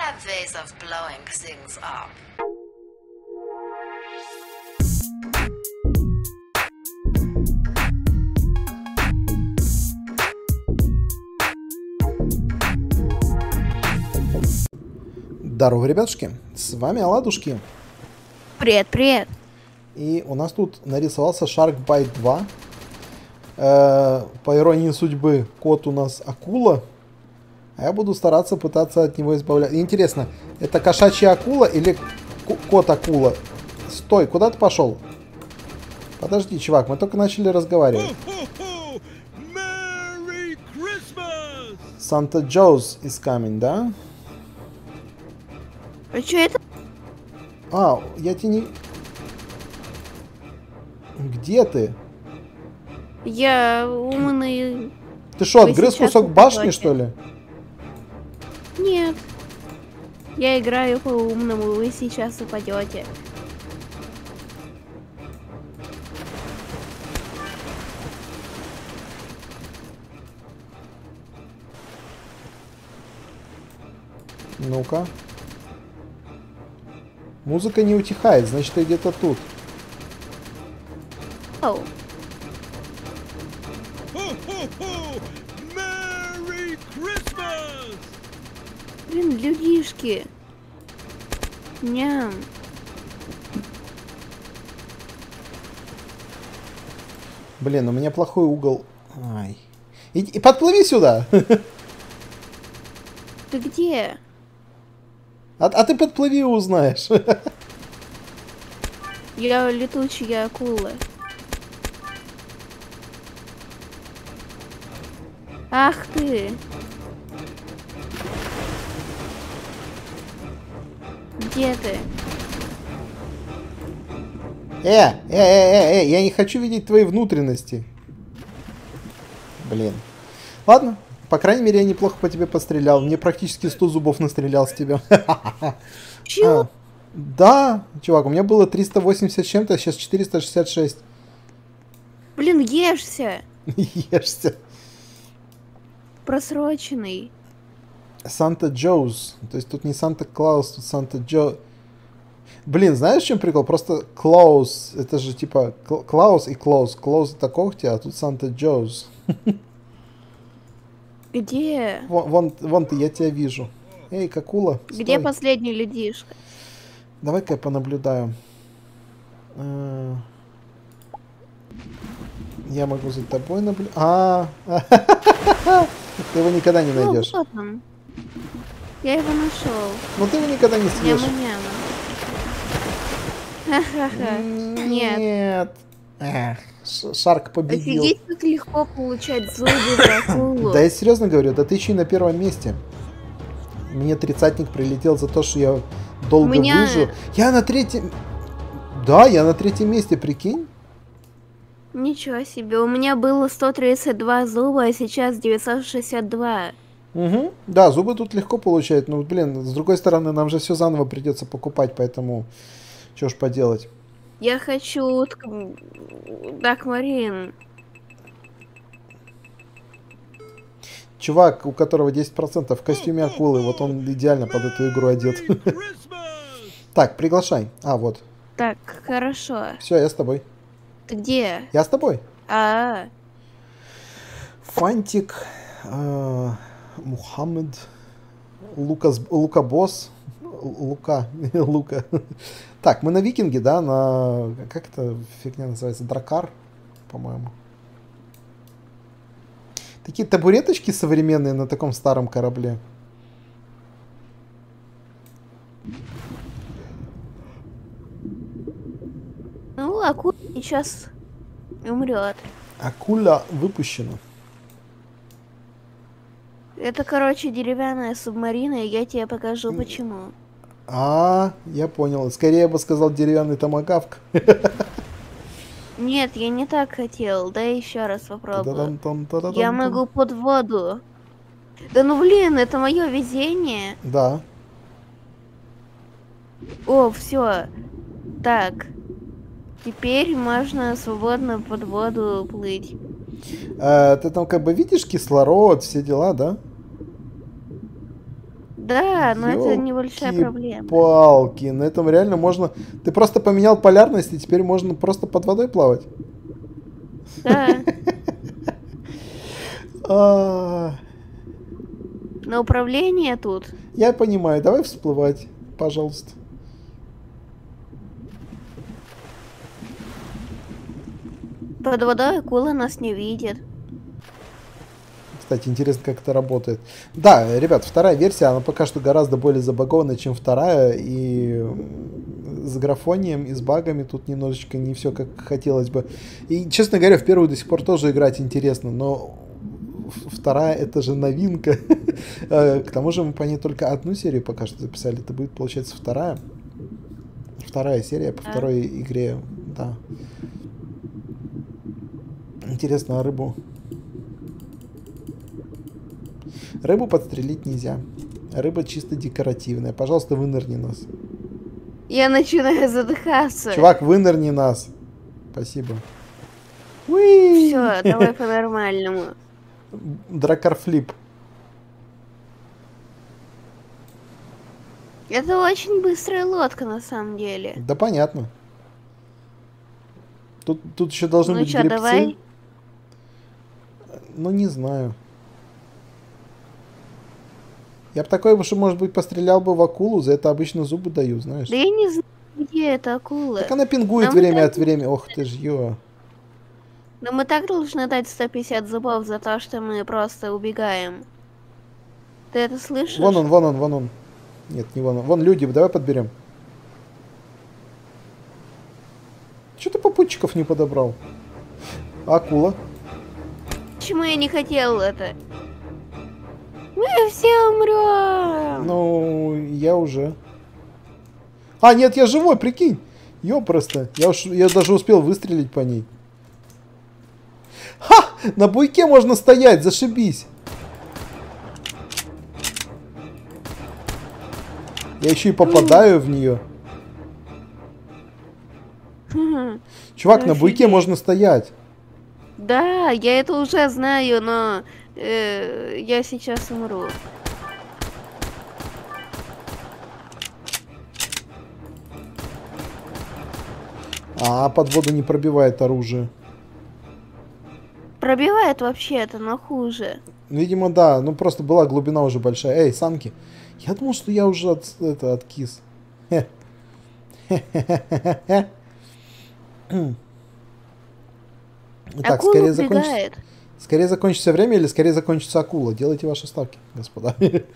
have ways of blowing things up. Здорово, ребятушки, с вами Оладушки. Привет, привет. И у нас тут нарисовался Shark Bite 2. По иронии судьбы, кот у нас акула. А я буду стараться пытаться от него избавляться. Интересно, это кошачья акула или кот акула? Стой, куда ты пошел? Подожди, чувак, мы только начали разговаривать. Санта Джоуз is coming, да? А что это? А, я тебе не... Где ты? Я умный. Ты что, Вы отгрыз сейчас кусок башни, упадете. что ли? Нет. Я играю по умному, вы сейчас упадете. Ну-ка. Музыка не утихает, значит, ты где-то тут. Оу. Блин, людишки. Ням. Блин, у меня плохой угол. Ай. И подплыви сюда. Ты где? А ты подплыви и узнаешь. Я летучая акула. Ах ты. Где ты? Я не хочу видеть твои внутренности. Блин. Ладно, по крайней мере, я неплохо по тебе пострелял. Мне практически 100 зубов настрелял с тебя. Чё? Да, чувак, у меня было 380 с чем-то, а сейчас 466. Блин, ешься. Ешься. Просроченный. Санта Джоуз. То есть тут не Санта Клаус, тут Санта Джо... Блин, знаешь, в чем прикол? Просто Клаус, это же типа Клаус и Клоус. Клоус это когти, а тут Санта Джоуз. Где? Вон ты, я тебя вижу. Эй, какула. Где стой. последний людишка? Давай-ка я понаблюдаю. Я могу за тобой наблюдать. Ты его никогда не найдешь. Ну, вот он. Я его нашел. Но ты его никогда не съешь. Няма-няма. Ха-ха-ха. Нет. Нет. Эх, Шарк победил. Офигеть, как легко получать зубы за акулу. Да я серьезно говорю, да ты еще и на первом месте. Мне тридцатник прилетел за то, что я долго выжил. Я на третьем... Да, я на третьем месте, прикинь. Ничего себе, у меня было 132 зуба, а сейчас 962. Угу. Да, зубы тут легко получать. Ну, блин, с другой стороны, нам же все заново придется покупать, поэтому... Что ж поделать. Я хочу... Дакмарин. Чувак, у которого 10% в костюме акулы, вот он идеально под эту игру одет. Так, приглашай. А, вот. Так, хорошо. Все, я с тобой. Ты где? Я с тобой. Фантик, Мухаммед, Лука Босс, Лука. Так, мы на Викинге, да, на... Как это фигня называется? Дракар, по-моему. Такие табуреточки современные на таком старом корабле. Ну, акула сейчас умрет. Акула выпущена. Это, короче, деревянная субмарина, и я тебе покажу, почему. Я понял. Скорее я бы сказал деревянный томагавк. Нет, я не так хотел. Да еще раз попробую. Я могу под воду. Да ну блин, это мое везение. Да. О, все. Так. Теперь можно свободно под воду плыть. Ты там как бы видишь кислород, все дела, да? Да, но это небольшая проблема. Палки, на этом реально можно... Ты просто поменял полярность, и теперь можно просто под водой плавать. Да. На управление тут. Я понимаю, давай всплывать, пожалуйста. Под водой акула нас не видит. Кстати, интересно, как это работает. Да, ребят, вторая версия, она пока что гораздо более забагованная, чем вторая. И с графонием, и с багами тут немножечко не все как хотелось бы. И, честно говоря, в первую до сих пор тоже играть интересно, но вторая это же новинка. К тому же мы по ней только одну серию пока что записали. Это будет, получается, вторая серия по второй игре. Да. Интересно, а рыбу подстрелить нельзя. Рыба чисто декоративная. Пожалуйста, вынырни нас. Я начинаю задыхаться. Чувак, вынырни нас. Спасибо. Уи! Все, давай по-нормальному. Дракарфлип. Это очень быстрая лодка на самом деле. Да понятно. Тут еще должны быть чё, гребцы. Давай? Ну, не знаю. Я бы такой, что, может быть, пострелял бы в акулу, за это обычно зубы даю, знаешь. Да я не знаю, где эта акула. Так она пингует время от времени. Ох ты ж, ё. Но мы так должны дать 150 зубов за то, что мы просто убегаем. Ты это слышишь? Вон он. Нет, не вон он. Вон люди, давай подберем. Че ты попутчиков не подобрал? Акула. Почему я не хотел это? Мы все умрем. Ну, я уже. А, нет, я живой, прикинь. Ёпросто. Я даже успел выстрелить по ней. Ха! На буйке можно стоять, зашибись. Я еще и попадаю в нее. Чувак, на буйке можно стоять. Да, я это уже знаю, но я сейчас умру. А, под воду не пробивает оружие. Пробивает вообще-то, но хуже. Видимо, да. Ну, просто была глубина уже большая. Эй, санки. Я думал, что я уже откис. Так, скорее закончится время или скорее закончится акула. Делайте ваши ставки, господа.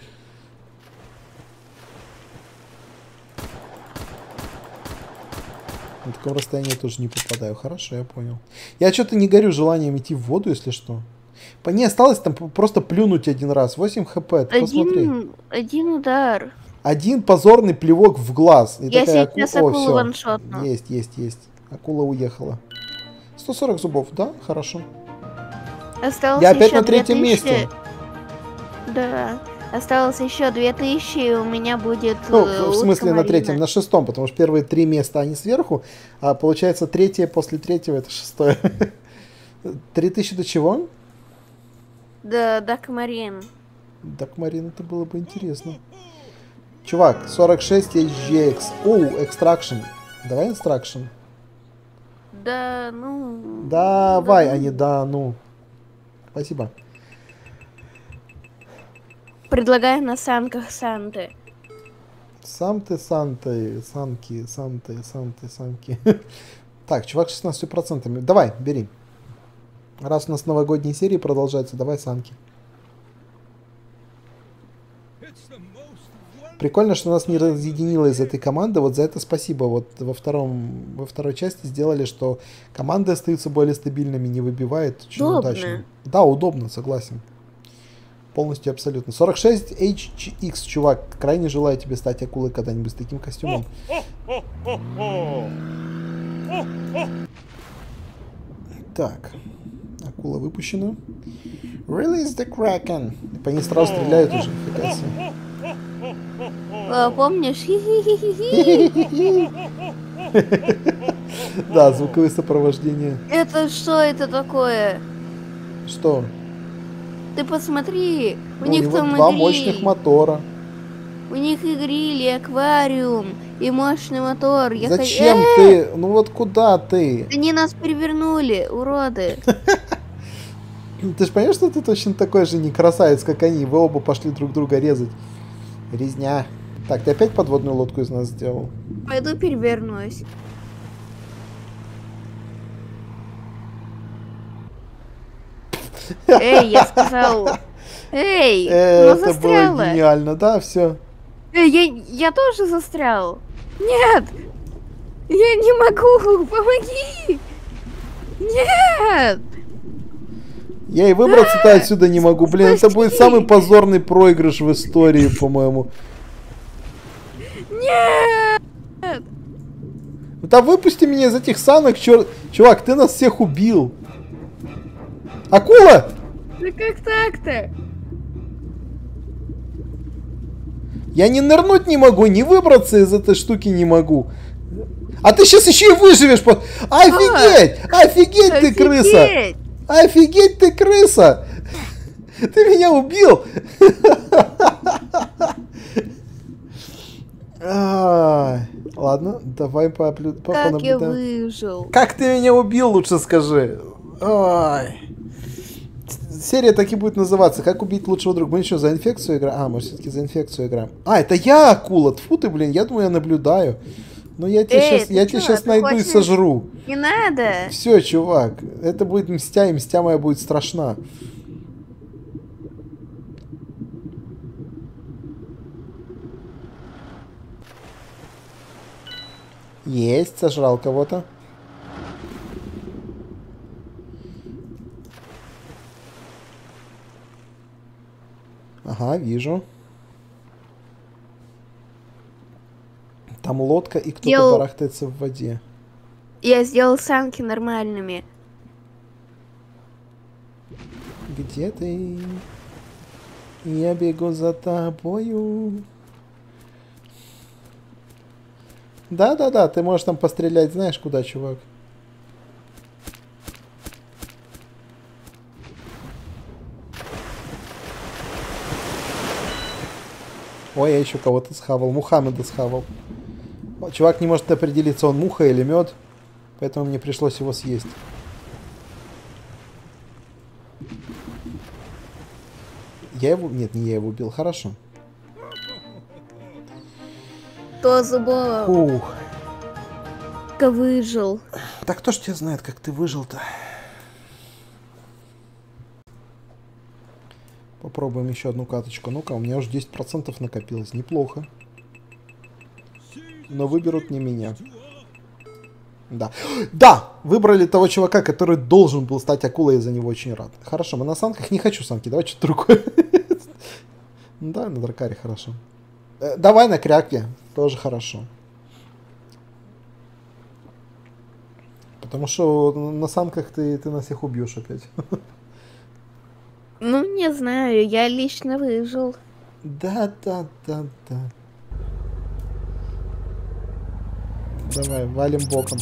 На таком расстоянии я тоже не попадаю. Хорошо, я понял. Я что-то не горю желанием идти в воду, если что. По ней осталось там просто плюнуть один раз. 8 хп, ты посмотри. Один удар. Один позорный плевок в глаз. И я сейчас акулу ваншотну. Есть. Акула уехала. 140 зубов, да? Хорошо. Осталось я опять на третьем месте. Да. Осталось еще 2000, и у меня будет... Ну, в смысле на третьем, на шестом, потому что первые 3 места, они сверху, а получается третье после третьего, это шестое. 3000 до чего? Да, Дакмарин. Дакмарин, это было бы интересно. Чувак, 46 HGX. Extraction. Давай Extraction. Да, ну... Давай, а не да, ну. Спасибо. Предлагаю на санках Санты. Санки. Так, чувак, 16%. Давай, бери. Раз у нас новогодние серии продолжаются, давай санки. Прикольно, что нас не разъединило из этой команды. Вот за это спасибо. Вот во второй части сделали, что команды остаются более стабильными, не выбивает. Очень удачно. Да, удобно, согласен. Полностью, абсолютно. 46 HGX, чувак. Крайне желаю тебе стать акулой когда-нибудь с таким костюмом. Так. Акула выпущена. Release the Kraken. По ней сразу стреляют уже. Фига себе. Помнишь? Да, звуковые сопровождения. Это что это такое? Что? Ты посмотри, у них там 2 мощных мотора. У них и гриль, и аквариум, и мощный мотор. Зачем ты? Ну вот куда ты? Они нас перевернули, уроды. Ты же понимаешь, что ты точно такой же не красавец, как они. Вы оба пошли друг друга резать. Резня. Так, ты опять подводную лодку из нас сделал? Пойду перевернусь. Эй, я сказал. Эй, ну Это застряла. было гениально, да, все. Эй, я тоже застрял. Нет, я не могу, помоги. Нет. Я и выбраться-то отсюда не могу. Блин, это будет самый позорный проигрыш в истории, по-моему. Нет. Да выпусти меня из этих санок, черт. Чувак, ты нас всех убил. Акула! Да как так-то? Я ни нырнуть не могу, ни выбраться из этой штуки не могу. А ты сейчас еще и выживешь. Офигеть! Офигеть ты, крыса! Офигеть ты, крыса! Ты меня убил! Ладно, давай понаблюдаем. Как я выжил? Как ты меня убил, лучше скажи. Ой. Серия так и будет называться. Как убить лучшего друга. Мы еще за инфекцию играем. А, мы все-таки за инфекцию играем. А, это я акула. Тьфу ты, блин, я думаю, я наблюдаю. Но я тебя сейчас найду и сожру. Не надо. Все, чувак. Это будет мстя, и мстя моя будет страшна. Есть, сожрал кого-то. Ага, вижу. Там лодка и кто-то барахтается в воде. Я сделал санки нормальными. Где ты? Я бегу за тобою. Да-да-да, ты можешь там пострелять, знаешь куда, чувак. Ой, я еще кого-то схавал. Мухаммеда схавал. Чувак не может определиться, он муха или мед. Поэтому мне пришлось его съесть. Я его... Нет, не я его убил. Хорошо. Кто зубов? Ух. Как выжил. Так кто ж тебя знает, как ты выжил-то? Попробуем еще одну каточку. Ну-ка, у меня уже 10% накопилось. Неплохо. Но выберут не меня. Да. Да! Выбрали того чувака, который должен был стать акулой, я за него очень рад. Хорошо, мы на санках. Не хочу санки, давай что-то другое. Да, на дракаре хорошо. Давай на кряке. Тоже хорошо. Потому что на санках ты нас всех убьешь опять. Ну, не знаю, я лично выжил. Да. Давай, валим боком.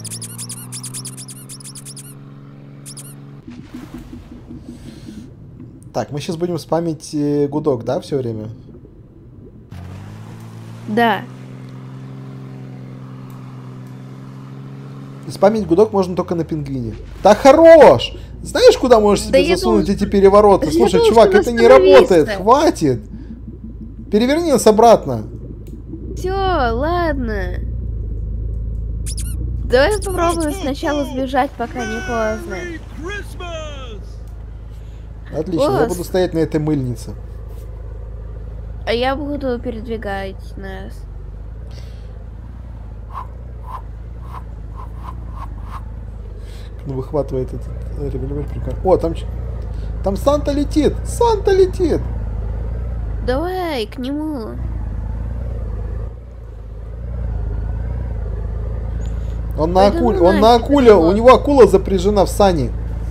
Так, мы сейчас будем спамить гудок, да, все время? Да. Спамить гудок можно только на пингвине. Да хорош! Знаешь, куда можешь себе засунуть эти перевороты? Слушай, чувак, это не работает. Хватит! Переверни нас обратно. Все, ладно. Давай попробуем сначала сбежать, пока не поздно. Отлично, я буду стоять на этой мыльнице. А я буду передвигать нас. Ну, выхватывает этот револьвер. Прикольно. О, там Санта летит! Санта летит! Давай к нему. Он на акуле, у него акула запряжена в сани.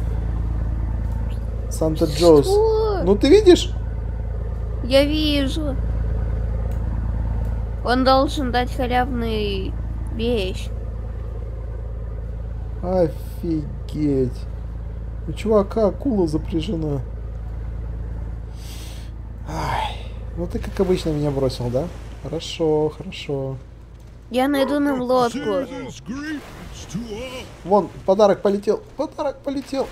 Санта Джоус. Ну ты видишь? Я вижу. Он должен дать халявную вещь. Офигеть. У чувака акула запряжена. Ай. Ну ты, как обычно, меня бросил, да? Хорошо, хорошо. Я найду нам лодку. Вон, подарок полетел. Подарок полетел.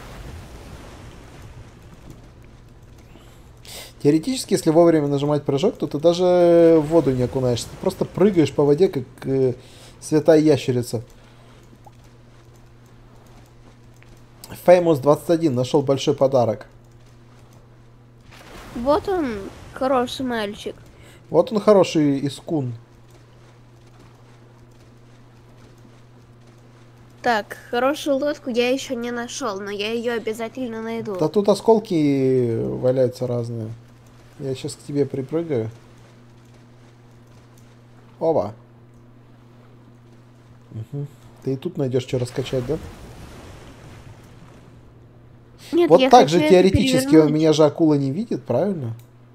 Теоретически, если вовремя нажимать прыжок, то ты даже в воду не окунаешься. Ты просто прыгаешь по воде, как святая ящерица. Famous 21 нашел большой подарок. Вот он, хороший мальчик. Вот он хороший искун. Так, хорошую лодку я еще не нашел, но я ее обязательно найду. Да тут осколки валяются разные. Я сейчас к тебе припрыгаю. Оба. Угу. Ты и тут найдешь что раскачать, да? Нет, Вот я так хочу же это теоретически перевернуть. меня же акула не видит, правильно?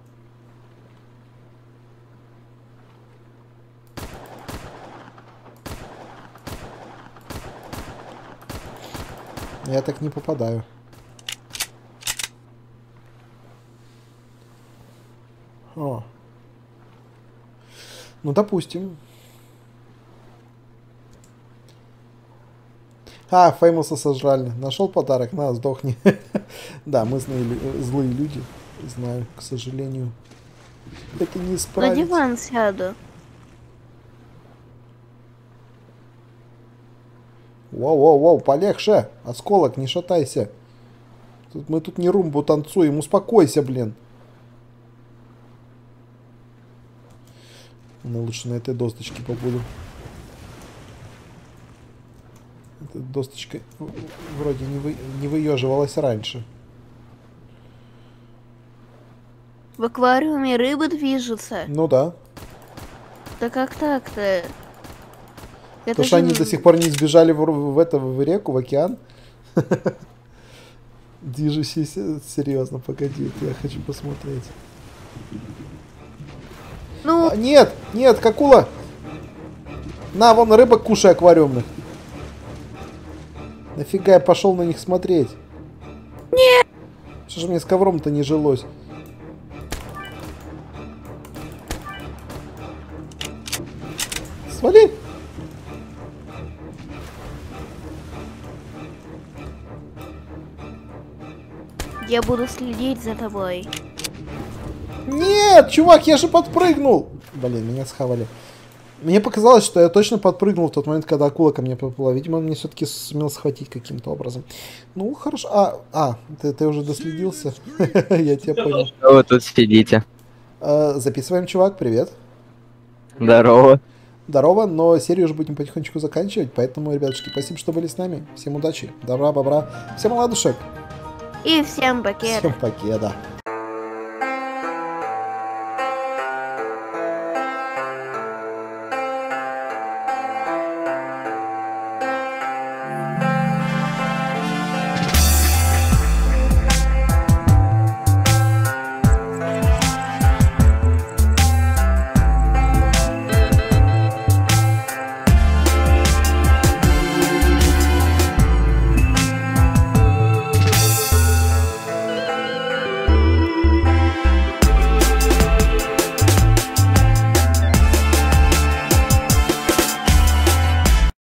Я так не попадаю. О. Ну, допустим. А, Феймуса сожрали. Нашел подарок, на, сдохни. Да, мы злые люди. Знаю, к сожалению. Это не На исправить. диван сяду. Воу-воу-воу, полегче. Осколок, не шатайся. Мы тут не румбу танцуем. Успокойся, блин. Ну, лучше на этой досточке побуду. Эта досточка вроде не выеживалась раньше. В аквариуме рыбы движутся. Ну да. Да как так-то? То, что они до сих пор не сбежали в реку, в океан. Движущийся, серьезно, погоди, я хочу посмотреть. Ну, Нет, нет, какула! На, вон рыбок кушай аквариумных. Нафига я пошел на них смотреть? нет! Что же мне с ковром-то не жилось? Свали! Я буду следить за тобой. Нет, чувак, я же подпрыгнул! Блин, меня схавали. Мне показалось, что я точно подпрыгнул в тот момент, когда акула ко мне подплыла. Видимо, он мне все-таки сумел схватить каким-то образом. Ну, хорошо. Ты уже доследился? Я тебя понял. Что вы тут сидите? Записываем, чувак, привет. Здорово. Здорово, но серию уже будем потихонечку заканчивать, поэтому, ребятушки, спасибо, что были с нами. Всем удачи, добра, бобра, всем ладушек. И всем пакет. Всем покеда.